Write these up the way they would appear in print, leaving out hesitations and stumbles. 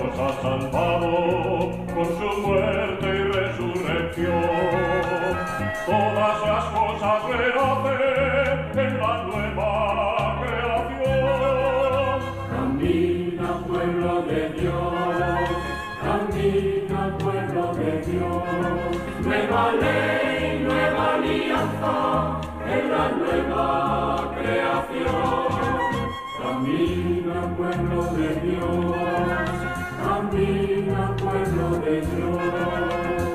nos ha salvado con su muerte y resurrección. Todas las cosas renacen en la nueva creación. Camina, pueblo de Dios, camina, pueblo de Dios. Nueva ley, nueva alianza en la nueva creación. Camina, pueblo de Dios, camina, pueblo de Dios.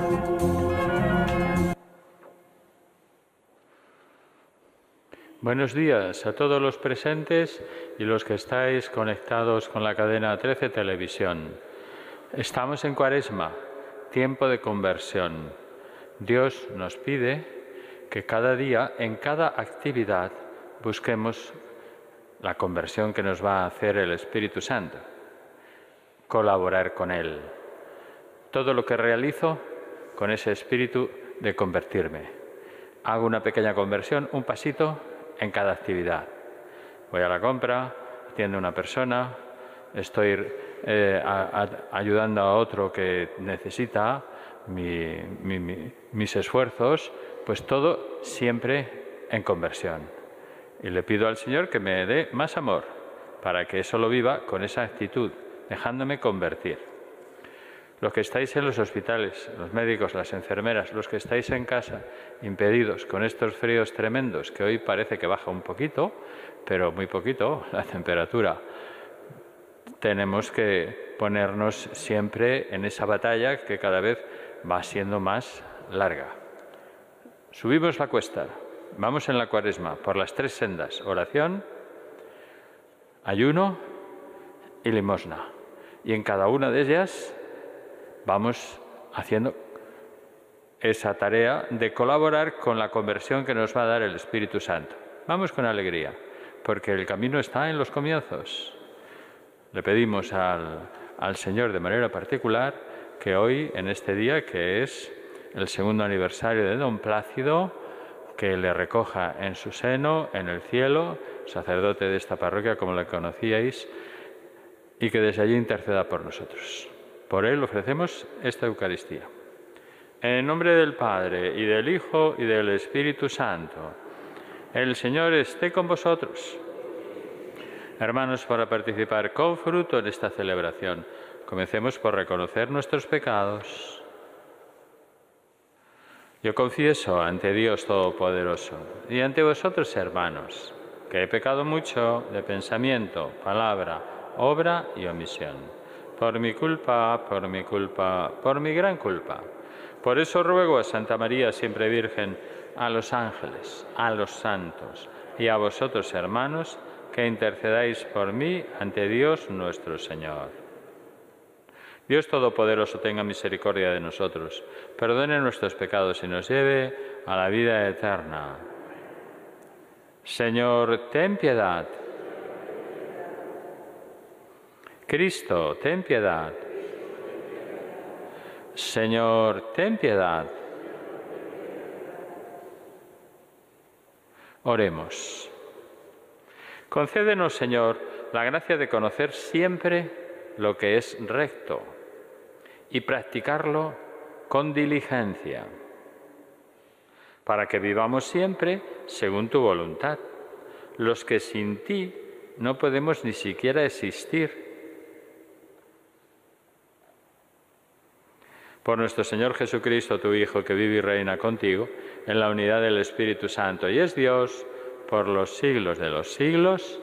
Buenos días a todos los presentes y los que estáis conectados con la cadena 13 Televisión. Estamos en Cuaresma, tiempo de conversión. Dios nos pide que cada día, en cada actividad, busquemos la conversión que nos va a hacer el Espíritu Santo. Colaborar con Él. Todo lo que realizo con ese espíritu de convertirme. Hago una pequeña conversión, un pasito en cada actividad. Voy a la compra, atiendo a una persona, estoy ayudando a otro que necesita mis esfuerzos, pues todo siempre en conversión. Y le pido al Señor que me dé más amor para que eso lo viva con esa actitud, dejándome convertir. Los que estáis en los hospitales, los médicos, las enfermeras, los que estáis en casa, impedidos con estos fríos tremendos, que hoy parece que baja un poquito, pero muy poquito la temperatura, tenemos que ponernos siempre en esa batalla que cada vez va siendo más larga. Subimos la cuesta, vamos en la Cuaresma por las 3 sendas: oración, ayuno y limosna. Y en cada una de ellas vamos haciendo esa tarea de colaborar con la conversión que nos va a dar el Espíritu Santo. Vamos con alegría, porque el camino está en los comienzos. Le pedimos al Señor de manera particular que hoy, en este día, que es el 2º aniversario de Don Plácido, que le recoja en su seno, en el cielo, sacerdote de esta parroquia, como le conocíais, y que desde allí interceda por nosotros. Por él ofrecemos esta Eucaristía. En el nombre del Padre, y del Hijo, y del Espíritu Santo. El Señor esté con vosotros. Hermanos, para participar con fruto en esta celebración, comencemos por reconocer nuestros pecados. Yo confieso ante Dios Todopoderoso y ante vosotros, hermanos, que he pecado mucho de pensamiento, palabra, obra y omisión. Por mi culpa, por mi gran culpa. Por eso ruego a Santa María, siempre Virgen, a los ángeles, a los santos y a vosotros, hermanos, que intercedáis por mí ante Dios nuestro Señor. Dios Todopoderoso tenga misericordia de nosotros, perdone nuestros pecados y nos lleve a la vida eterna. Señor, ten piedad. Cristo, ten piedad. Señor, ten piedad. Oremos. Concédenos, Señor, la gracia de conocer siempre lo que es recto y practicarlo con diligencia, para que vivamos siempre según tu voluntad, los que sin ti no podemos ni siquiera existir. Por nuestro Señor Jesucristo, tu Hijo, que vive y reina contigo, en la unidad del Espíritu Santo, y es Dios por los siglos de los siglos.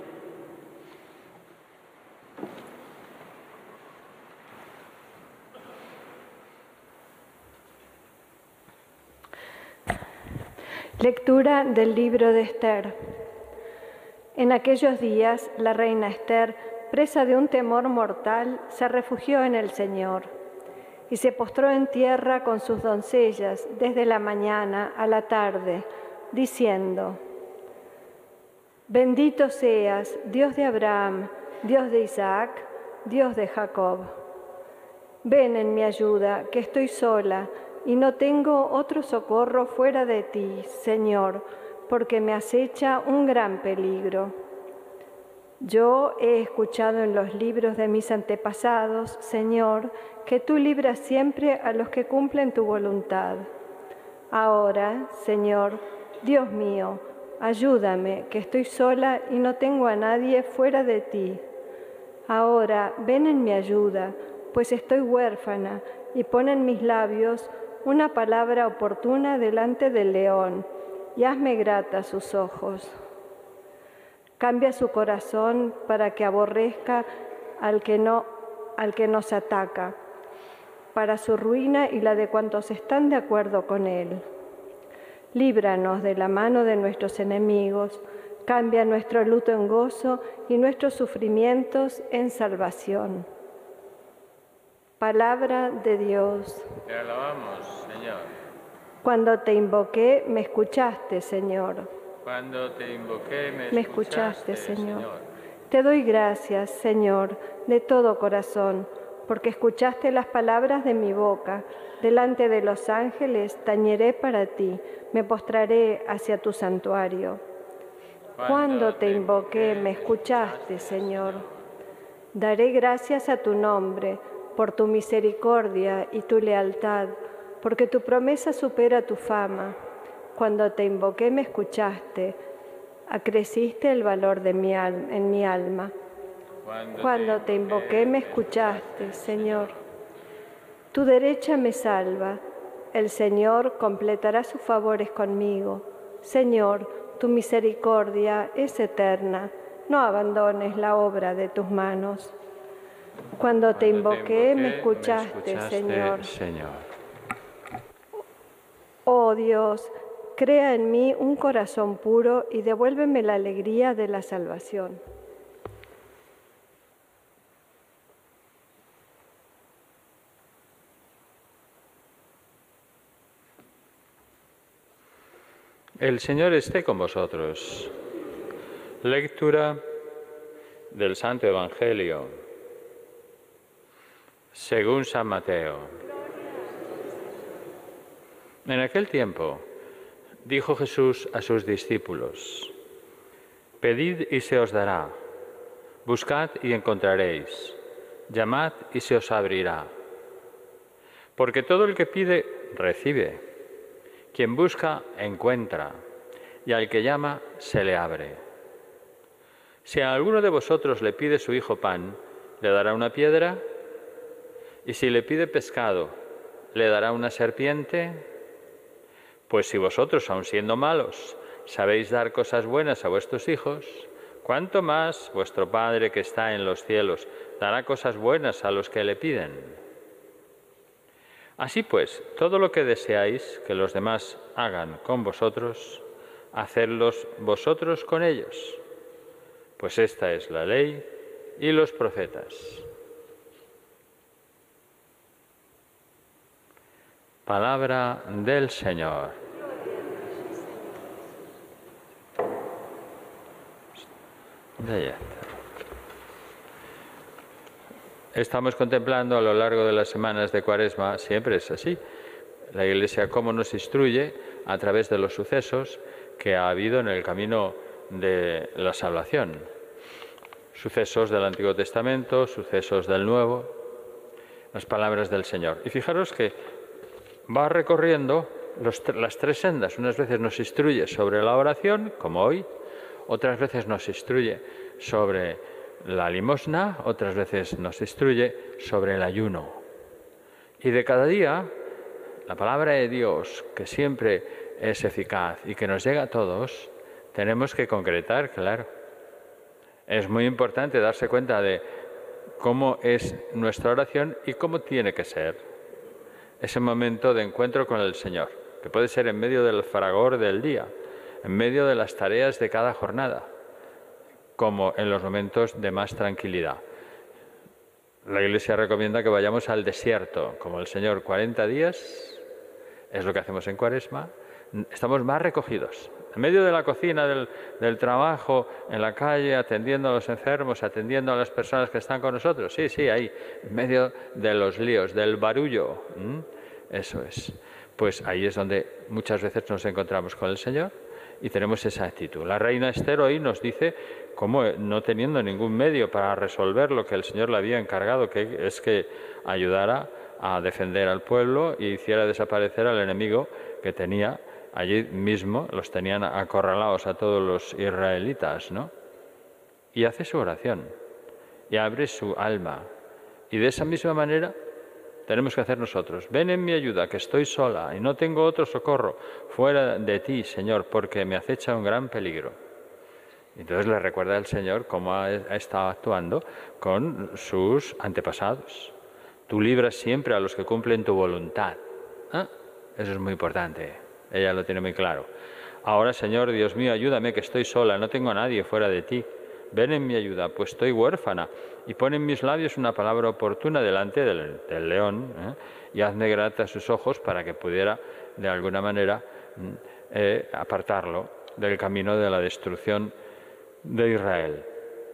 Lectura del libro de Esther. En aquellos días, la reina Esther, presa de un temor mortal, se refugió en el Señor y se postró en tierra con sus doncellas desde la mañana a la tarde, diciendo: Bendito seas, Dios de Abraham, Dios de Isaac, Dios de Jacob. Ven en mi ayuda, que estoy sola y no tengo otro socorro fuera de ti, Señor, porque me acecha un gran peligro. Yo he escuchado en los libros de mis antepasados, Señor, que tú libras siempre a los que cumplen tu voluntad. Ahora, Señor, Dios mío, ayúdame, que estoy sola y no tengo a nadie fuera de ti. Ahora, ven en mi ayuda, pues estoy huérfana, y pon en mis labios una palabra oportuna delante del león, y hazme grata a sus ojos. Cambia su corazón para que aborrezca al que nos ataca, para su ruina y la de cuantos están de acuerdo con él. Líbranos de la mano de nuestros enemigos, cambia nuestro luto en gozo y nuestros sufrimientos en salvación. Palabra de Dios. Te alabamos, Señor. Cuando te invoqué, me escuchaste, Señor. Cuando te invoqué, me escuchaste, Señor. Te doy gracias, Señor, de todo corazón, porque escuchaste las palabras de mi boca. Delante de los ángeles tañeré para ti, me postraré hacia tu santuario. Cuando te invoqué, me escuchaste, Señor. Daré gracias a tu nombre, por tu misericordia y tu lealtad, porque tu promesa supera tu fama. Cuando te invoqué me escuchaste, acreciste el valor de en mi alma. Cuando te invoqué me escuchaste, Señor. Tu derecha me salva, el Señor completará sus favores conmigo. Señor, tu misericordia es eterna, no abandones la obra de tus manos. Cuando te invoqué me escuchaste, Señor. Oh Dios, crea en mí un corazón puro y devuélveme la alegría de la salvación. El Señor esté con vosotros. Lectura del Santo Evangelio según San Mateo. En aquel tiempo dijo Jesús a sus discípulos: Pedid y se os dará, buscad y encontraréis, llamad y se os abrirá. Porque todo el que pide, recibe, quien busca, encuentra, y al que llama, se le abre. Si a alguno de vosotros le pide su hijo pan, ¿le dará una piedra? ¿Y si le pide pescado, le dará una serpiente? Pues si vosotros, aun siendo malos, sabéis dar cosas buenas a vuestros hijos, ¿cuánto más vuestro Padre que está en los cielos dará cosas buenas a los que le piden? Así pues, todo lo que deseáis que los demás hagan con vosotros, hacedlos vosotros con ellos, pues esta es la ley y los profetas. Palabra del Señor. Estamos contemplando a lo largo de las semanas de Cuaresma, siempre es así, la Iglesia cómo nos instruye a través de los sucesos que ha habido en el camino de la salvación. Sucesos del Antiguo Testamento, sucesos del Nuevo, las palabras del Señor. Y fijaros que va recorriendo las tres sendas. Unas veces nos instruye sobre la oración, como hoy, otras veces nos instruye sobre la limosna, otras veces nos instruye sobre el ayuno. Y de cada día, la palabra de Dios, que siempre es eficaz y que nos llega a todos, tenemos que concretar, claro. Es muy importante darse cuenta de cómo es nuestra oración y cómo tiene que ser ese momento de encuentro con el Señor, que puede ser en medio del fragor del día, en medio de las tareas de cada jornada, como en los momentos de más tranquilidad. La Iglesia recomienda que vayamos al desierto, como el Señor, 40 días, es lo que hacemos en Cuaresma, estamos más recogidos. En medio de la cocina, del trabajo, en la calle, atendiendo a los enfermos, atendiendo a las personas que están con nosotros. Sí, ahí, en medio de los líos, del barullo. Eso es. Pues ahí es donde muchas veces nos encontramos con el Señor y tenemos esa actitud. La reina Esther hoy nos dice cómo, no teniendo ningún medio para resolver lo que el Señor le había encargado, que es que ayudara a defender al pueblo y hiciera desaparecer al enemigo que tenía allí mismo, los tenían acorralados a todos los israelitas, ¿no? Y hace su oración y abre su alma. Y de esa misma manera tenemos que hacer nosotros. Ven en mi ayuda, que estoy sola y no tengo otro socorro fuera de ti, Señor, porque me acecha un gran peligro. Entonces le recuerda al Señor cómo ha estado actuando con sus antepasados. Tú libras siempre a los que cumplen tu voluntad. ¿Ah? Eso es muy importante. Ella lo tiene muy claro. Ahora, Señor, Dios mío, ayúdame, que estoy sola, no tengo a nadie fuera de ti. Ven en mi ayuda, pues estoy huérfana, y pon en mis labios una palabra oportuna delante del león, y hazme grata a sus ojos para que pudiera, de alguna manera, apartarlo del camino de la destrucción de Israel.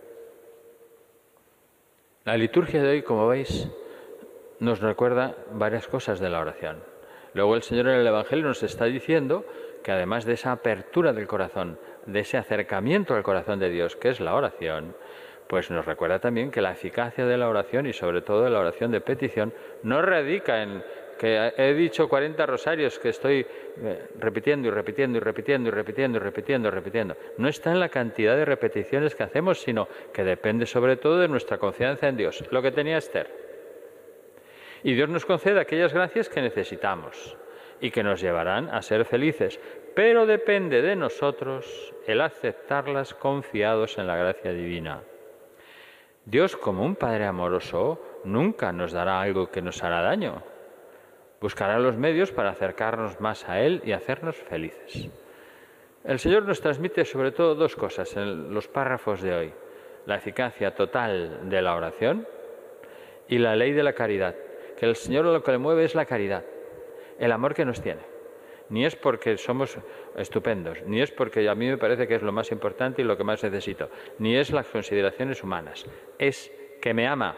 La liturgia de hoy, como veis, nos recuerda varias cosas de la oración. Luego el Señor en el Evangelio nos está diciendo que además de esa apertura del corazón, de ese acercamiento al corazón de Dios, que es la oración, pues nos recuerda también que la eficacia de la oración y sobre todo de la oración de petición no radica en que he dicho 40 rosarios que estoy repitiendo y repitiendo y repitiendo y repitiendo y repitiendo y repitiendo. No está en la cantidad de repeticiones que hacemos, sino que depende sobre todo de nuestra confianza en Dios, lo que tenía Esther. Y Dios nos concede aquellas gracias que necesitamos y que nos llevarán a ser felices, pero depende de nosotros el aceptarlas confiados en la gracia divina. Dios, como un Padre amoroso, nunca nos dará algo que nos hará daño. Buscará los medios para acercarnos más a Él y hacernos felices. El Señor nos transmite sobre todo dos cosas en los párrafos de hoy: la eficacia total de la oración y la ley de la caridad, que el Señor lo que le mueve es la caridad, el amor que nos tiene. Ni es porque somos estupendos, ni es porque a mí me parece que es lo más importante y lo que más necesito, ni es las consideraciones humanas, es que me ama.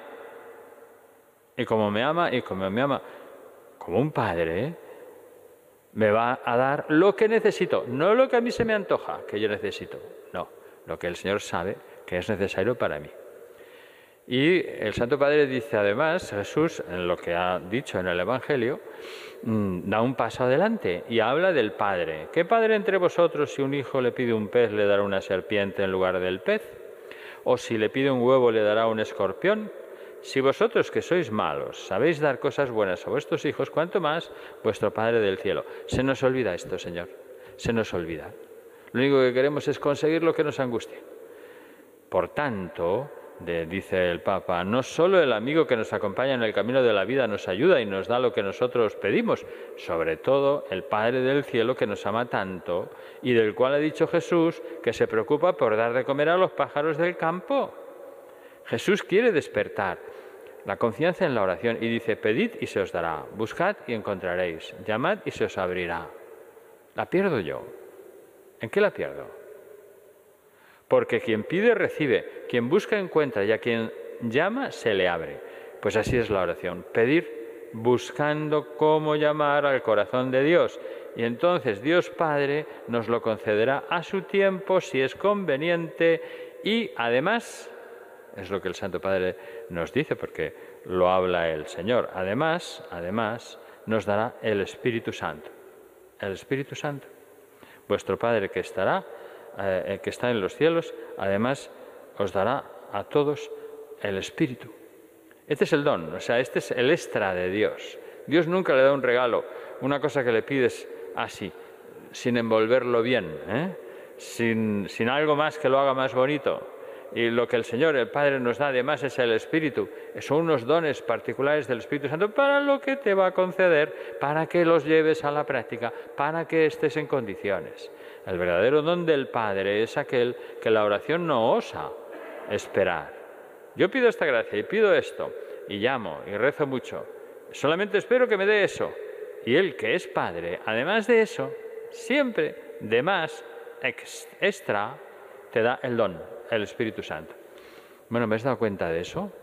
Y como me ama, como un padre, me va a dar lo que necesito, no lo que a mí se me antoja que yo necesito, no, lo que el Señor sabe que es necesario para mí. Y el Santo Padre dice además, Jesús, en lo que ha dicho en el Evangelio, da un paso adelante y habla del Padre. ¿Qué padre entre vosotros, si un hijo le pide un pez, le dará una serpiente en lugar del pez? ¿O si le pide un huevo, le dará un escorpión? Si vosotros, que sois malos, sabéis dar cosas buenas a vuestros hijos, ¿cuánto más vuestro Padre del cielo? Se nos olvida esto, Señor, se nos olvida. Lo único que queremos es conseguir lo que nos angustia. Por tanto, dice el Papa, no solo el amigo que nos acompaña en el camino de la vida nos ayuda y nos da lo que nosotros pedimos, sobre todo el Padre del cielo que nos ama tanto y del cual ha dicho Jesús que se preocupa por dar de comer a los pájaros del campo. Jesús quiere despertar la confianza en la oración y dice: pedid y se os dará, buscad y encontraréis, llamad y se os abrirá. ¿La pierdo yo? ¿En qué la pierdo? Porque quien pide recibe, quien busca encuentra y a quien llama se le abre. Pues así es la oración, pedir buscando cómo llamar al corazón de Dios. Y entonces Dios Padre nos lo concederá a su tiempo si es conveniente y además, es lo que el Santo Padre nos dice porque lo habla el Señor, además nos dará el Espíritu Santo. El Espíritu Santo, vuestro Padre que está en los cielos, además os dará a todos el Espíritu. Este es el don, o sea, este es el extra de Dios. Dios nunca le da un regalo, una cosa que le pides así, sin envolverlo bien, sin algo más que lo haga más bonito. Y lo que el Señor, el Padre, nos da además es el Espíritu. Son unos dones particulares del Espíritu Santo para lo que te va a conceder, para que los lleves a la práctica, para que estés en condiciones. El verdadero don del Padre es aquel que la oración no osa esperar. Yo pido esta gracia y pido esto, y llamo y rezo mucho. Solamente espero que me dé eso. Y Él, que es Padre, además de eso, siempre de más, extra, te da el don, el Espíritu Santo. Bueno, ¿me has dado cuenta de eso?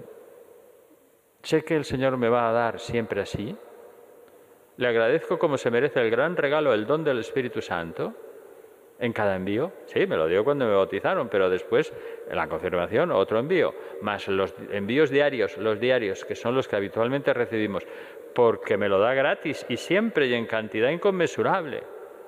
Sé que el Señor me va a dar siempre así. Le agradezco como se merece el gran regalo, el don del Espíritu Santo. en cada envío. Sí, me lo dio cuando me bautizaron, pero después, en la confirmación, otro envío. Más los envíos diarios, que son los que habitualmente recibimos, porque me lo da gratis y siempre y en cantidad inconmensurable.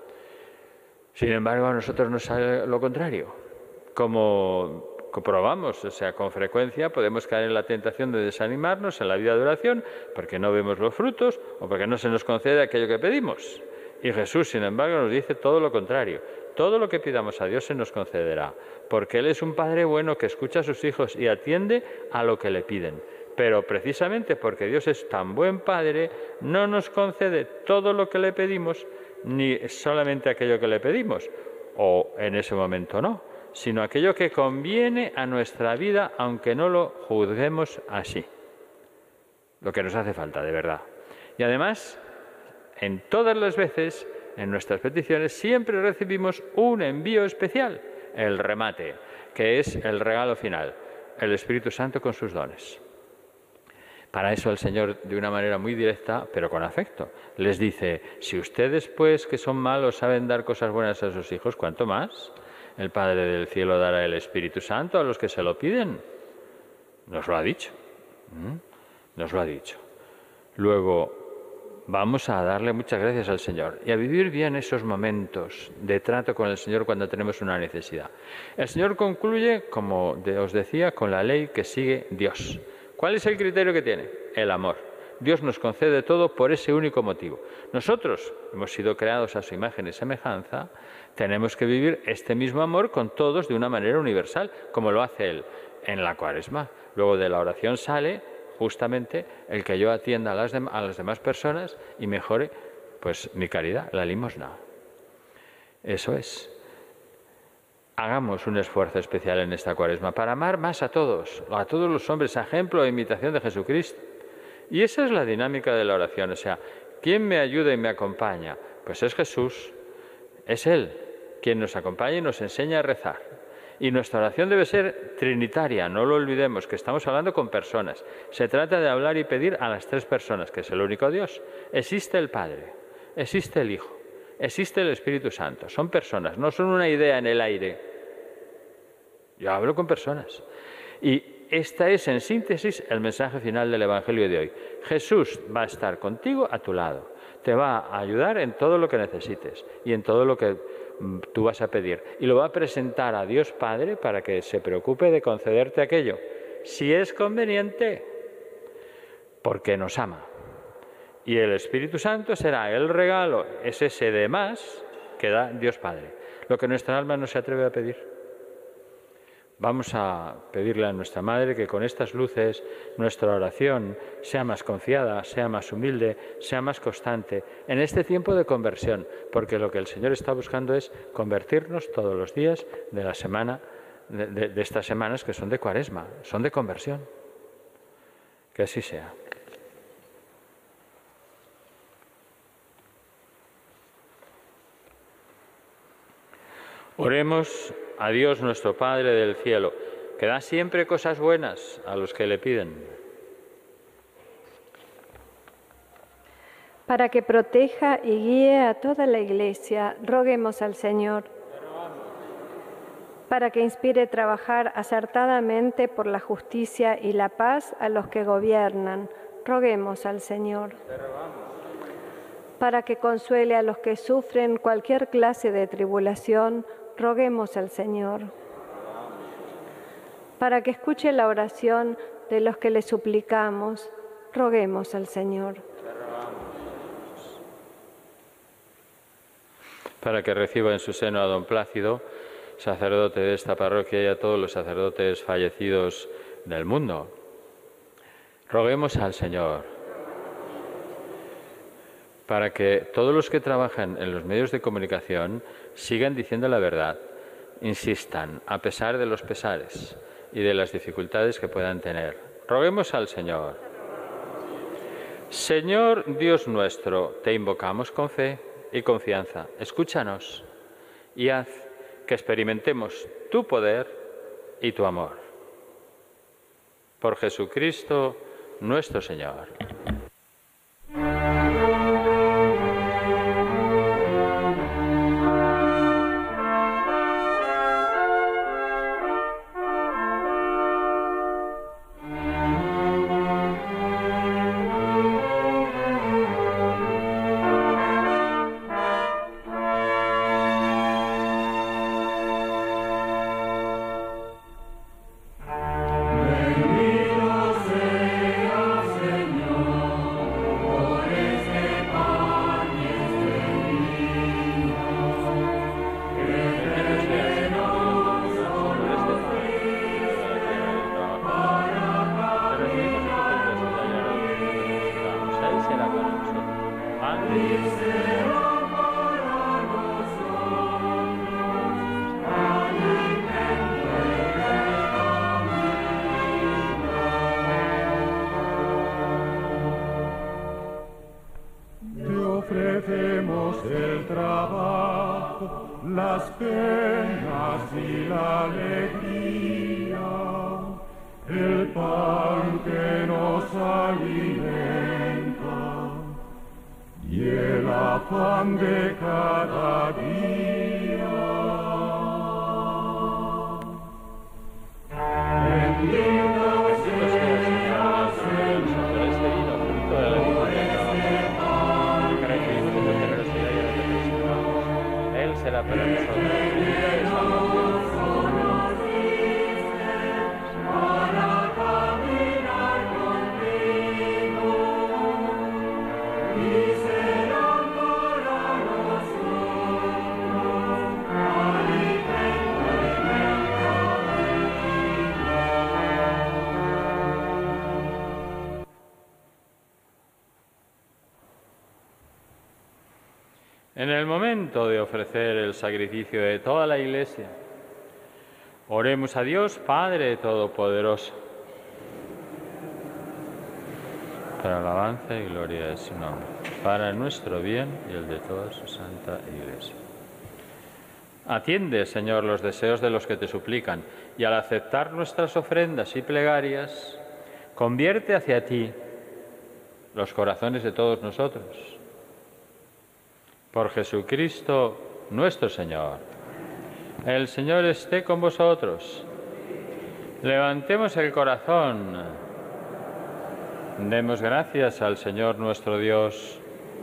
Sin embargo, a nosotros nos sale lo contrario. Como comprobamos, o sea, con frecuencia podemos caer en la tentación de desanimarnos en la vida de oración porque no vemos los frutos o porque no se nos concede aquello que pedimos. Y Jesús, sin embargo, nos dice todo lo contrario. Todo lo que pidamos a Dios se nos concederá, porque Él es un Padre bueno que escucha a sus hijos y atiende a lo que le piden. Pero precisamente porque Dios es tan buen Padre, no nos concede todo lo que le pedimos, ni solamente aquello que le pedimos, o en ese momento no, sino aquello que conviene a nuestra vida, aunque no lo juzguemos así. Lo que nos hace falta, de verdad. Y además, en todas las veces, en nuestras peticiones, siempre recibimos un envío especial, el remate, que es el regalo final, el Espíritu Santo con sus dones. Para eso el Señor, de una manera muy directa, pero con afecto, les dice: si ustedes, pues, que son malos, saben dar cosas buenas a sus hijos, ¿cuánto más el Padre del Cielo dará el Espíritu Santo a los que se lo piden? Nos lo ha dicho. Nos lo ha dicho. Luego, vamos a darle muchas gracias al Señor y a vivir bien esos momentos de trato con el Señor cuando tenemos una necesidad. El Señor concluye, como os decía, con la ley que sigue Dios. ¿Cuál es el criterio que tiene? El amor. Dios nos concede todo por ese único motivo. Nosotros hemos sido creados a su imagen y semejanza, tenemos que vivir este mismo amor con todos de una manera universal, como lo hace Él en la Cuaresma. Luego de la oración sale justamente el que yo atienda a las demás personas y mejore pues mi caridad, la limosna. Eso es. Hagamos un esfuerzo especial en esta Cuaresma para amar más a todos los hombres, a ejemplo e imitación de Jesucristo. Y esa es la dinámica de la oración. O sea, ¿quién me ayuda y me acompaña? Pues es Jesús. Es Él quien nos acompaña y nos enseña a rezar. Y nuestra oración debe ser trinitaria, no lo olvidemos, que estamos hablando con personas. Se trata de hablar y pedir a las tres personas, que es el único Dios. Existe el Padre, existe el Hijo, existe el Espíritu Santo. Son personas, no son una idea en el aire. Yo hablo con personas. Y esta es, en síntesis, el mensaje final del Evangelio de hoy. Jesús va a estar contigo a tu lado. Te va a ayudar en todo lo que necesites y en todo lo que tú vas a pedir. Y lo va a presentar a Dios Padre para que se preocupe de concederte aquello, si es conveniente, porque nos ama. Y el Espíritu Santo será el regalo, es ese de más que da Dios Padre, lo que nuestra alma no se atreve a pedir. Vamos a pedirle a nuestra Madre que con estas luces nuestra oración sea más confiada, sea más humilde, sea más constante en este tiempo de conversión, porque lo que el Señor está buscando es convertirnos todos los días de la semana, de estas semanas que son de Cuaresma, son de conversión. Que así sea. Oremos a Dios nuestro Padre del cielo, que da siempre cosas buenas a los que le piden. Para que proteja y guíe a toda la Iglesia, roguemos al Señor. Para que inspire trabajar acertadamente por la justicia y la paz a los que gobiernan, roguemos al Señor. Para que consuele a los que sufren cualquier clase de tribulación, roguemos al Señor. Para que escuche la oración de los que le suplicamos, roguemos al Señor. Para que reciba en su seno a don Plácido, sacerdote de esta parroquia, y a todos los sacerdotes fallecidos del mundo. Roguemos al Señor. Para que todos los que trabajan en los medios de comunicación sigan diciendo la verdad, insistan, a pesar de los pesares y de las dificultades que puedan tener. Roguemos al Señor. Señor Dios nuestro, te invocamos con fe y confianza. Escúchanos y haz que experimentemos tu poder y tu amor. Por Jesucristo nuestro Señor. pan que nos alimenta y el afán de cada día. Bendito seas, Señor, este vino, fruto de la vida, que recibimos de tu generosidad y de tu misericordia. Él será para nosotros. En el momento de ofrecer el sacrificio de toda la Iglesia, oremos a Dios Padre Todopoderoso, para alabanza y gloria de su nombre, para nuestro bien y el de toda su santa Iglesia. Atiende, Señor, los deseos de los que te suplican, y al aceptar nuestras ofrendas y plegarias, convierte hacia ti los corazones de todos nosotros. Por Jesucristo nuestro Señor. El Señor esté con vosotros. Levantemos el corazón. Demos gracias al Señor nuestro Dios.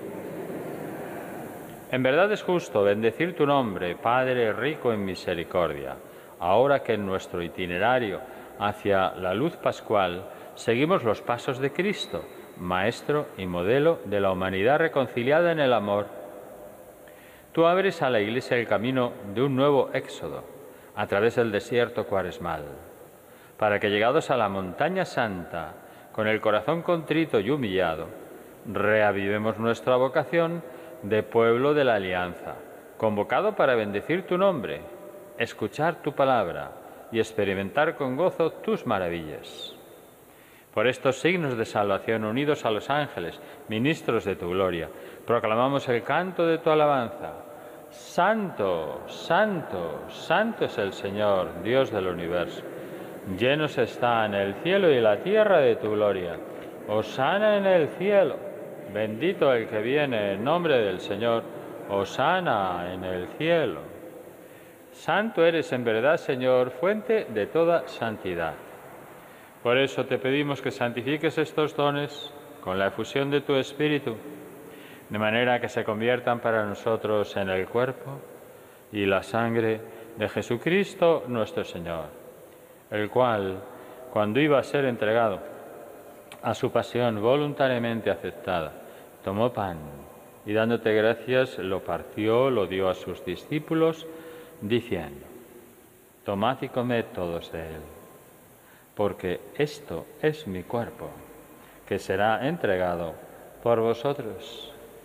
En verdad es justo bendecir tu nombre, Padre rico en misericordia, ahora que en nuestro itinerario hacia la luz pascual seguimos los pasos de Cristo, Maestro y modelo de la humanidad reconciliada en el amor. Tú abres a la Iglesia el camino de un nuevo éxodo a través del desierto cuaresmal, para que llegados a la montaña santa, con el corazón contrito y humillado, reavivemos nuestra vocación de pueblo de la alianza, convocado para bendecir tu nombre, escuchar tu palabra y experimentar con gozo tus maravillas. Por estos signos de salvación, unidos a los ángeles, ministros de tu gloria, proclamamos el canto de tu alabanza. Santo, santo, santo es el Señor, Dios del universo. Llenos están el cielo y la tierra de tu gloria. Hosana en el cielo. Bendito el que viene en nombre del Señor. Hosana en el cielo. Santo eres en verdad, Señor, fuente de toda santidad. Por eso te pedimos que santifiques estos dones con la efusión de tu Espíritu, de manera que se conviertan para nosotros en el cuerpo y la sangre de Jesucristo nuestro Señor, el cual, cuando iba a ser entregado a su pasión voluntariamente aceptada, tomó pan y dándote gracias lo partió, lo dio a sus discípulos, diciendo: tomad y comed todos de él, porque esto es mi cuerpo, que será entregado por vosotros.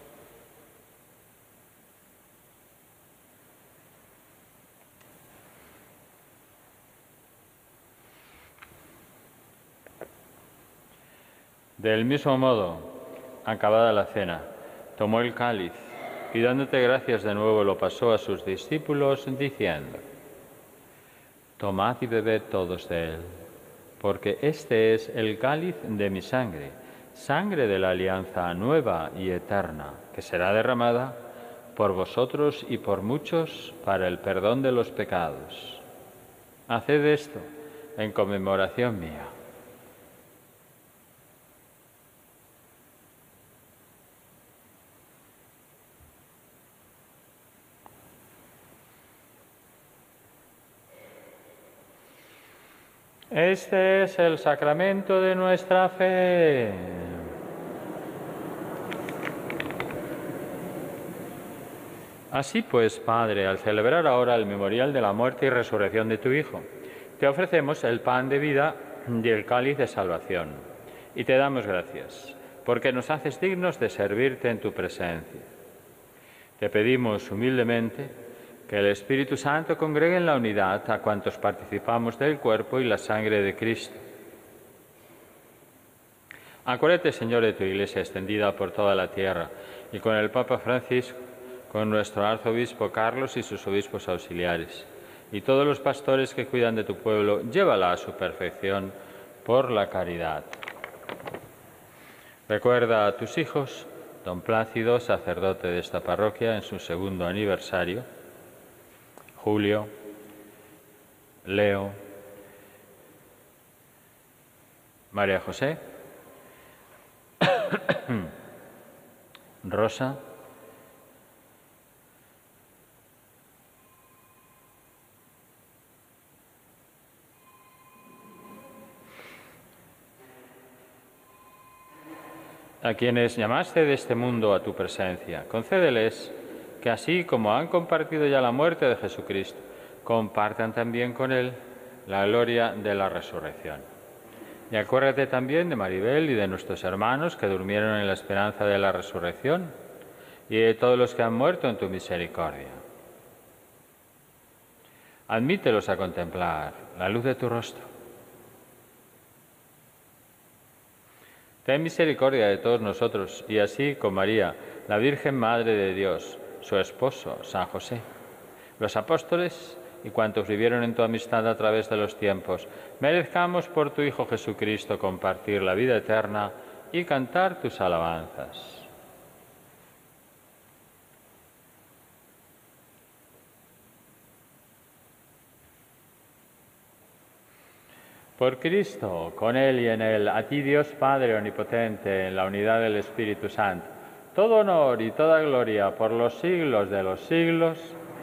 Del mismo modo, acabada la cena, tomó el cáliz y dándote gracias de nuevo lo pasó a sus discípulos diciendo: tomad y bebed todos de él, porque este es el cáliz de mi sangre, sangre de la alianza nueva y eterna, que será derramada por vosotros y por muchos para el perdón de los pecados. Haced esto en conmemoración mía. Este es el sacramento de nuestra fe. Así pues, Padre, al celebrar ahora el memorial de la muerte y resurrección de tu Hijo, te ofrecemos el pan de vida y el cáliz de salvación, y te damos gracias, porque nos haces dignos de servirte en tu presencia. Te pedimos humildemente que el Espíritu Santo congregue en la unidad a cuantos participamos del cuerpo y la sangre de Cristo. Acuérdate, Señor, de tu Iglesia extendida por toda la tierra y con el Papa Francisco, con nuestro arzobispo Carlos y sus obispos auxiliares, y todos los pastores que cuidan de tu pueblo, llévala a su perfección por la caridad. Recuerda a tus hijos, don Plácido, sacerdote de esta parroquia, en su 2º aniversario, Julio, Leo, María José, Rosa, a quienes llamaste de este mundo a tu presencia, concédeles que así como han compartido ya la muerte de Jesucristo, compartan también con Él la gloria de la resurrección. Y acuérdate también de Maribel y de nuestros hermanos que durmieron en la esperanza de la resurrección y de todos los que han muerto en tu misericordia. Admítelos a contemplar la luz de tu rostro. Ten misericordia de todos nosotros y así con María, la Virgen Madre de Dios, su esposo, San José, los apóstoles y cuantos vivieron en tu amistad a través de los tiempos, merezcamos por tu Hijo Jesucristo compartir la vida eterna y cantar tus alabanzas. Por Cristo, con Él y en Él, a ti Dios Padre Omnipotente, en la unidad del Espíritu Santo, todo honor y toda gloria por los siglos de los siglos.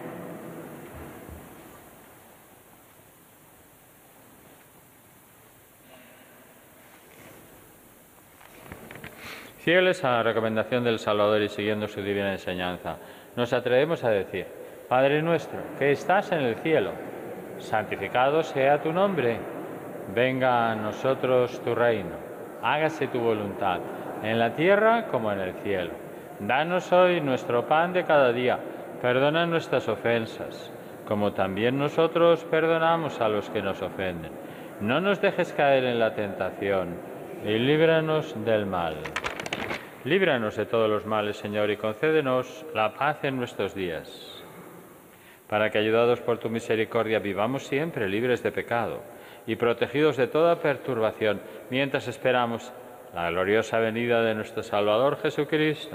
Fieles a la recomendación del Salvador y siguiendo su divina enseñanza, nos atrevemos a decir: Padre nuestro, que estás en el cielo, santificado sea tu nombre. Venga a nosotros tu reino, hágase tu voluntad, en la tierra como en el cielo. Danos hoy nuestro pan de cada día, perdona nuestras ofensas, como también nosotros perdonamos a los que nos ofenden. No nos dejes caer en la tentación y líbranos del mal. Líbranos de todos los males, Señor, y concédenos la paz en nuestros días, para que, ayudados por tu misericordia, vivamos siempre libres de pecado y protegidos de toda perturbación, mientras esperamos la gloriosa venida de nuestro Salvador Jesucristo.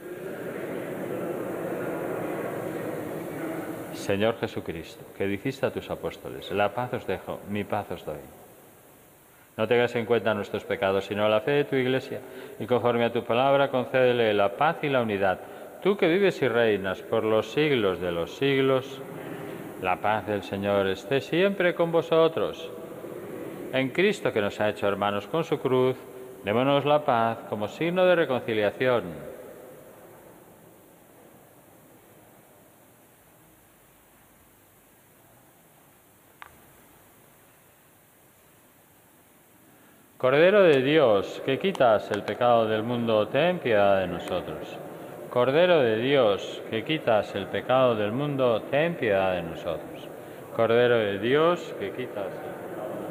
Señor Jesucristo, que dijiste a tus apóstoles: la paz os dejo, mi paz os doy. No tengas en cuenta nuestros pecados, sino la fe de tu Iglesia, y conforme a tu palabra concédele la paz y la unidad. Tú que vives y reinas por los siglos de los siglos, la paz del Señor esté siempre con vosotros. En Cristo, que nos ha hecho hermanos con su cruz, démonos la paz como signo de reconciliación. Cordero de Dios, que quitas el pecado del mundo, ten piedad de nosotros. Cordero de Dios, que quitas el pecado del mundo, ten piedad de nosotros. Cordero de Dios, que quitas el pecado.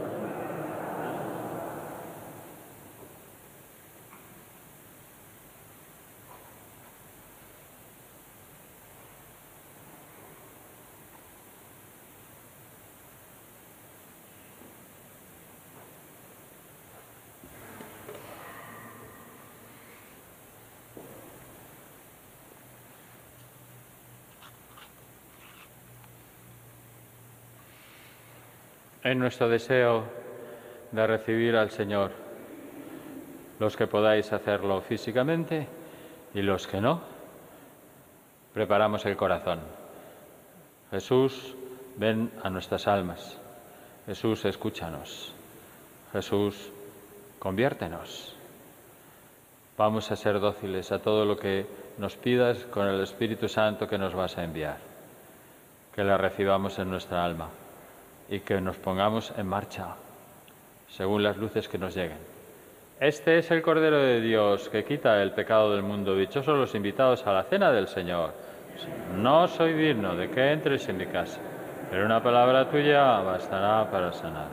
En nuestro deseo de recibir al Señor, los que podáis hacerlo físicamente y los que no, preparamos el corazón. Jesús, ven a nuestras almas. Jesús, escúchanos. Jesús, conviértenos. Vamos a ser dóciles a todo lo que nos pidas con el Espíritu Santo que nos vas a enviar. Que la recibamos en nuestra alma y que nos pongamos en marcha según las luces que nos lleguen. Este es el Cordero de Dios que quita el pecado del mundo. Dichosos los invitados a la cena del Señor. No soy digno de que entres en mi casa, pero una palabra tuya bastará para sanar.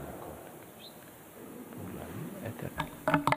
Por la vida eterna.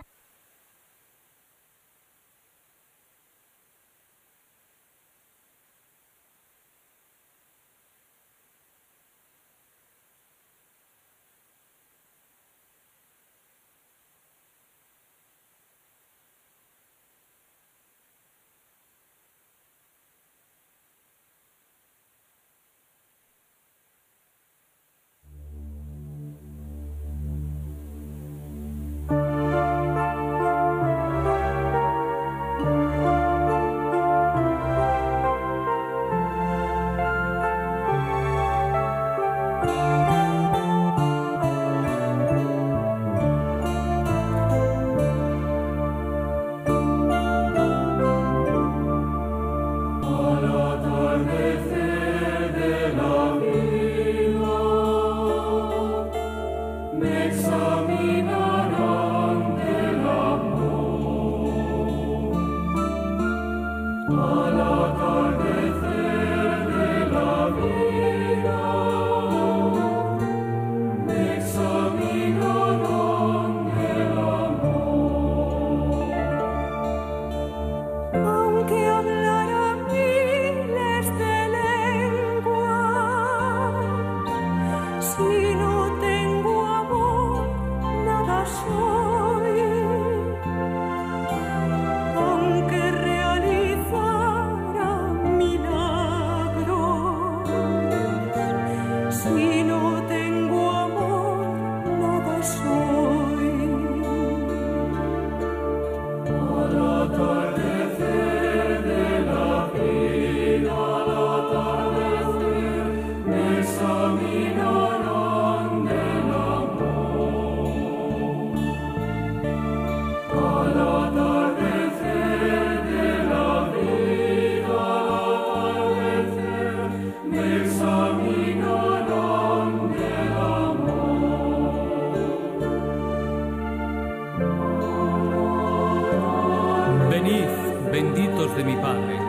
benditos de mi Padre.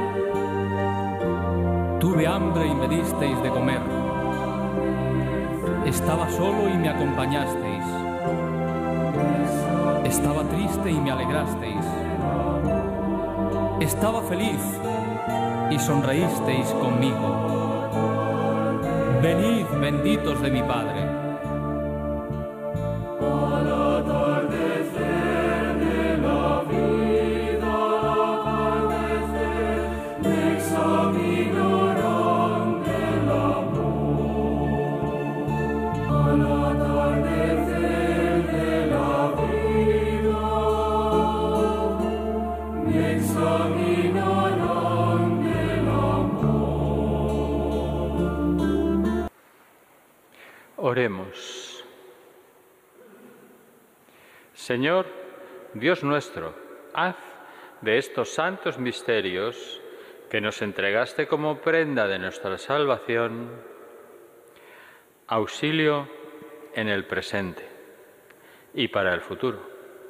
Tuve hambre y me disteis de comer. Estaba solo y me acompañasteis. Estaba triste y me alegrasteis. Estaba feliz y sonreísteis conmigo. Venid, benditos de mi Padre. Oremos. Señor, Dios nuestro, haz de estos santos misterios que nos entregaste como prenda de nuestra salvación, auxilio en el presente y para el futuro.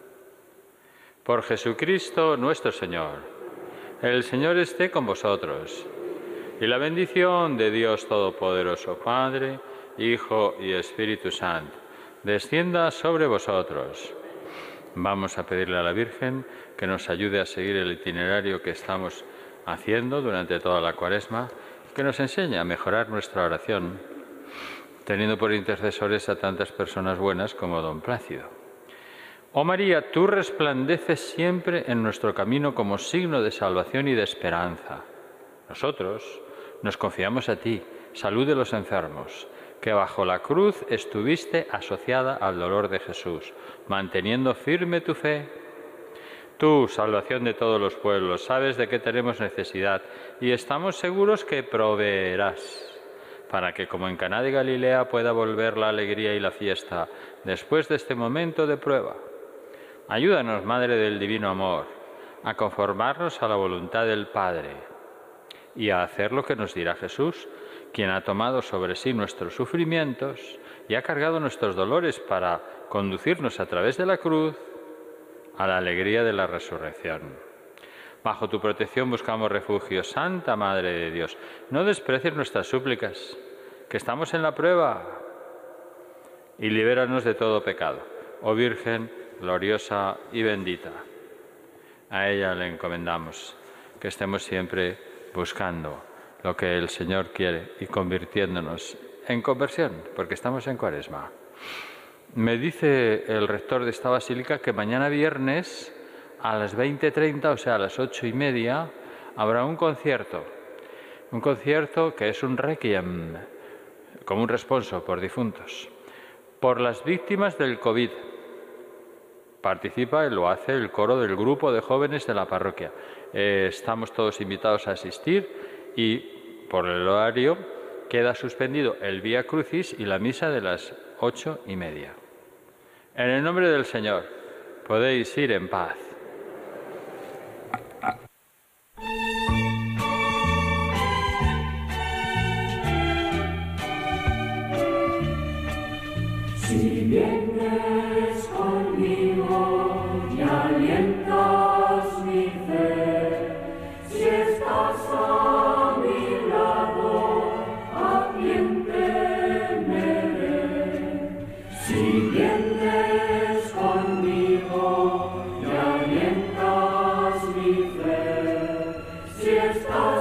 Por Jesucristo nuestro Señor. El Señor esté con vosotros, y la bendición de Dios Todopoderoso, Padre, Hijo y Espíritu Santo, descienda sobre vosotros. Vamos a pedirle a la Virgen que nos ayude a seguir el itinerario que estamos haciendo durante toda la Cuaresma, que nos enseñe a mejorar nuestra oración, teniendo por intercesores a tantas personas buenas como don Plácido. Oh María, tú resplandeces siempre en nuestro camino como signo de salvación y de esperanza. Nosotros nos confiamos a ti, salud de los enfermos, que bajo la cruz estuviste asociada al dolor de Jesús, manteniendo firme tu fe. Tú, salvación de todos los pueblos, sabes de qué tenemos necesidad y estamos seguros que proveerás, para que como en Caná de Galilea pueda volver la alegría y la fiesta después de este momento de prueba. Ayúdanos, Madre del Divino Amor, a conformarnos a la voluntad del Padre y a hacer lo que nos dirá Jesús, quien ha tomado sobre sí nuestros sufrimientos y ha cargado nuestros dolores para conducirnos a través de la cruz a la alegría de la resurrección. Bajo tu protección buscamos refugio, Santa Madre de Dios. No desprecies nuestras súplicas, que estamos en la prueba, y libéranos de todo pecado. Oh Virgen gloriosa y bendita, a ella le encomendamos que estemos siempre buscando lo que el Señor quiere y convirtiéndonos en conversión, porque estamos en Cuaresma. Me dice el rector de esta basílica que mañana viernes a las 20:30, o sea, a las 8:30, habrá un concierto que es un requiem, como un responso por difuntos, por las víctimas del COVID. Participa y lo hace el coro del grupo de jóvenes de la parroquia. Estamos todos invitados a asistir. Y por el horario queda suspendido el Vía Crucis y la misa de las 8:30. En el nombre del Señor, podéis ir en paz. Si vienes conmigo y alientas mi fe, si estás a mi lado, ¿a quién temeré? Si vienes conmigo y alientas mi fe, si estás